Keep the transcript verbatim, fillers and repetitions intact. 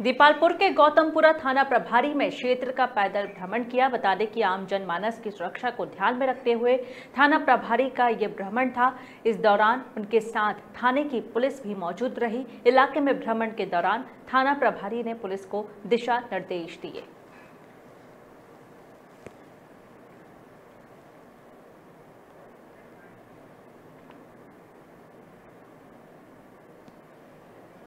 दीपालपुर के गौतमपुरा थाना प्रभारी में क्षेत्र का पैदल भ्रमण किया। बता दें कि आम जनमानस की सुरक्षा को ध्यान में रखते हुए थाना प्रभारी का ये भ्रमण था। इस दौरान उनके साथ थाने की पुलिस भी मौजूद रही। इलाके में भ्रमण के दौरान थाना प्रभारी ने पुलिस को दिशा निर्देश दिए।